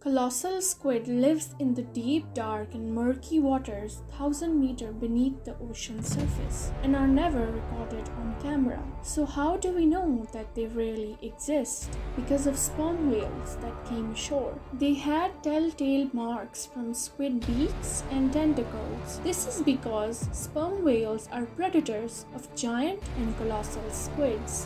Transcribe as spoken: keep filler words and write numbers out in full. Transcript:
Colossal squid lives in the deep, dark, and murky waters thousand meters beneath the ocean surface and are never recorded on camera. So how do we know that they really exist? Because of sperm whales that came ashore. They had telltale marks from squid beaks and tentacles. This is because sperm whales are predators of giant and colossal squids.